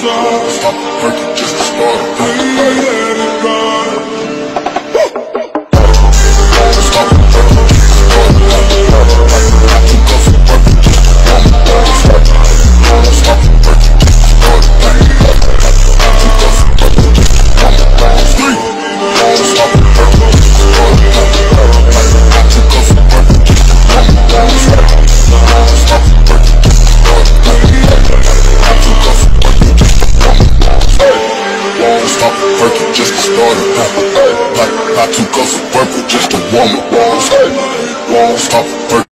Stop working just to start it. Stop working just to start it. Like I took off some purple just to warm up. Stop